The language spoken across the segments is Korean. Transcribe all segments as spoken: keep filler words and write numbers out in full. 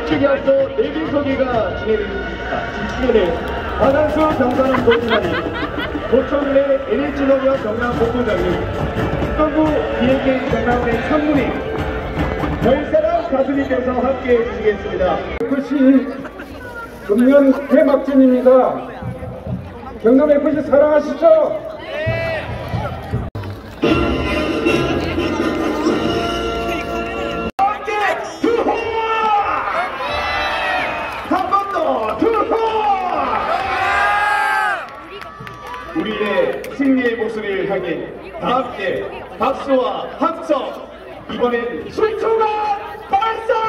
일찍이 앞서 내비 소개가 진행됩니다. 진행된 박한수 경산원 도지사님, 고청래 엔에이치농협 경남본부장님, 국방부 비행기 경남의 참모님, 별사랑 가수님께서 함께해 주시겠습니다. 에프씨 금년 개막전입니다. 경남 에프씨 사랑하시죠? 우리의 승리의 목소리를 향해 다 함께 박수와 함성, 이번엔 순천한 발사!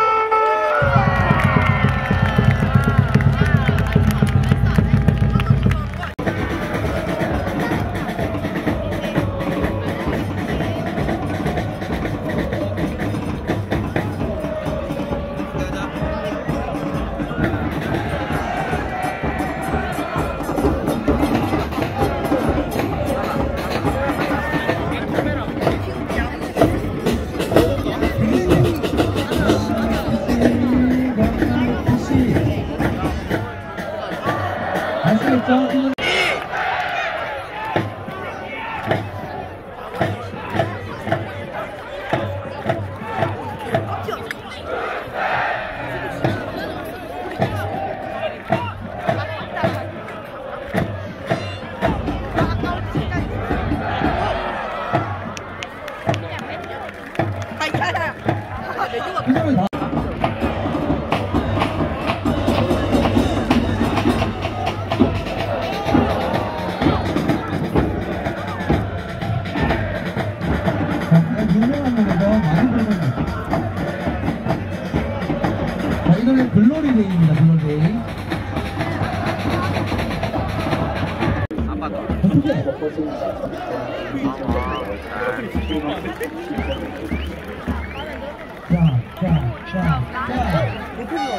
이거는 글로리데이입니다. 글로리데이. 자, 자, 자, 자.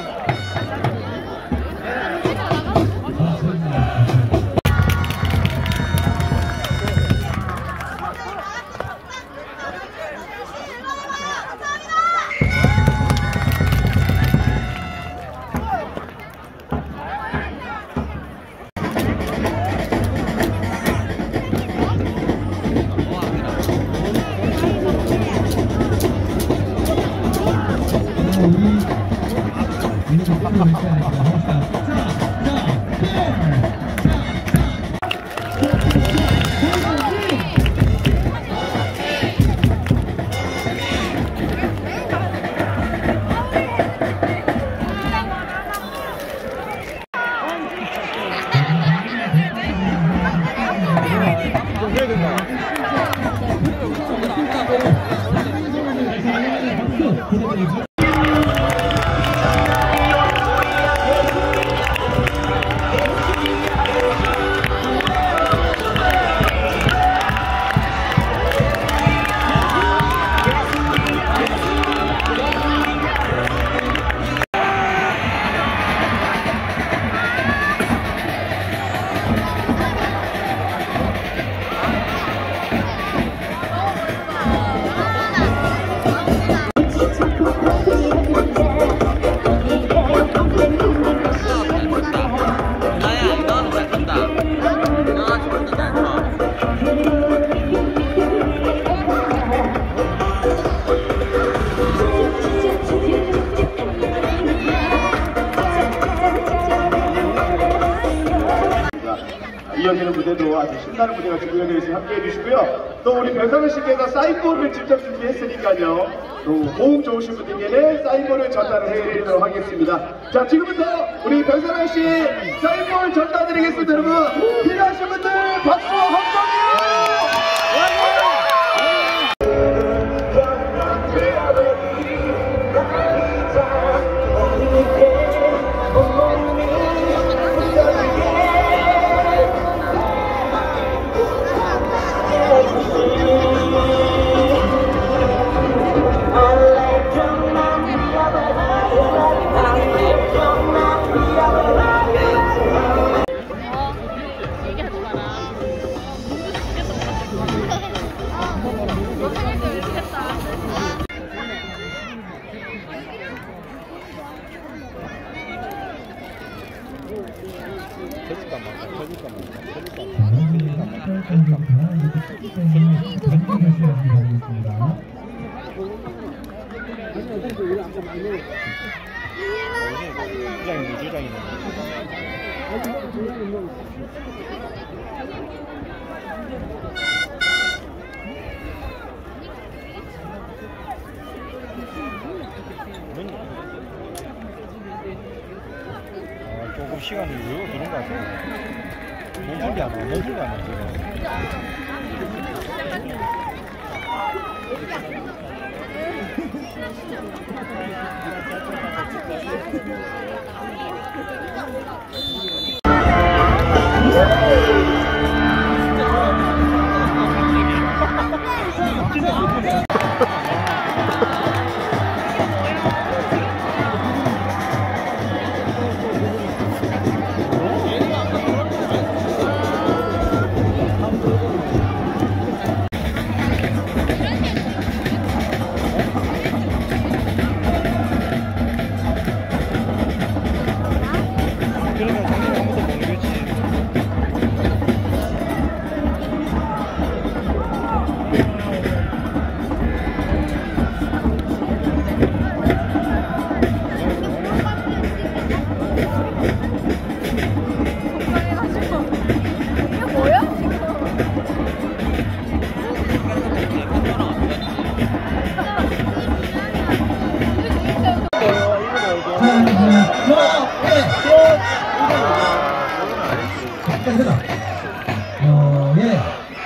이어지는 무대도 아주 신나는 무대가 준비되어 있으니 함께해 주시고요. 또 우리 별사랑 씨께서 사인볼을 직접 준비했으니까요. 또 호응 좋으신 분들께는 사인볼을 전달을 해드리도록 하겠습니다. 자, 지금부터 우리 별사랑 씨 사인볼 전달드리겠습니다. 여러분 필요하신 분들 박수와 함성이요. 선수가 이렇게 크기 때문에 경기 교수님 바라겠습니다. 주장이 주장이네. 아, 조금 시간이 왜 드는 것 같아. 몸풀기 안 해, 몸풀기 안 해, 지금. 그러면 당연히 아무도 모르겠지. 이게 뭐야? 어, 예.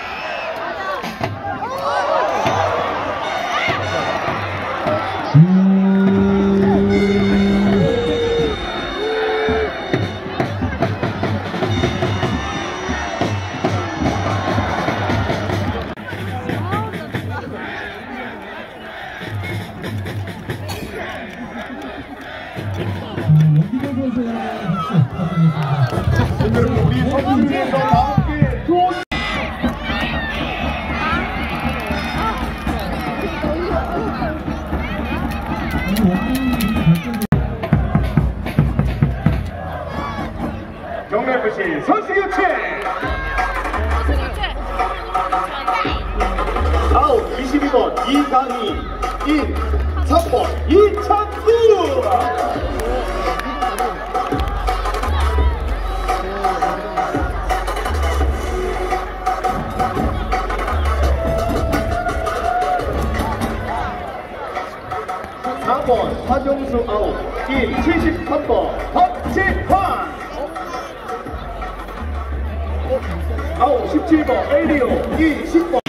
원기정 선수 여러분의 박수 부탁드리겠습니다. 오늘 우리 선수들에서 다 함께 좋은 경남에프씨 선수 교체 아웃 이십이 번 이강희 인 삼 번 이창구 사 번 화정수 아웃 인 칠십삼 번 박재환 아웃 십칠 번 엘리오 인 십 번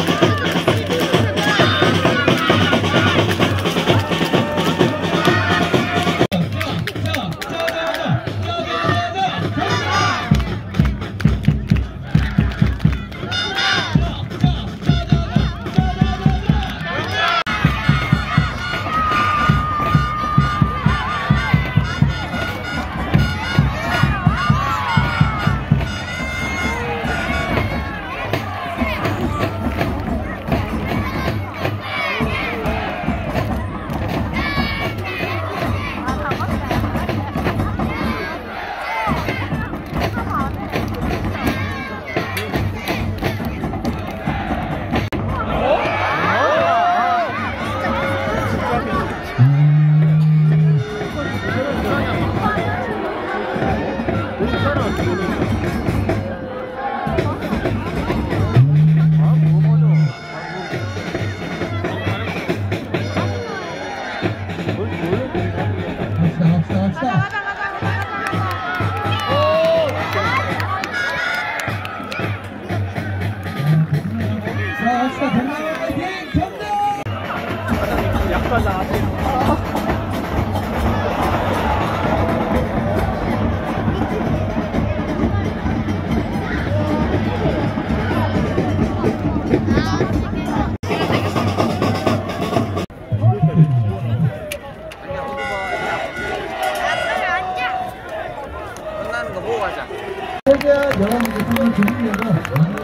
약간 나왔어요. 끝나는 거 보고 가자. 여러분들 한번 드리려고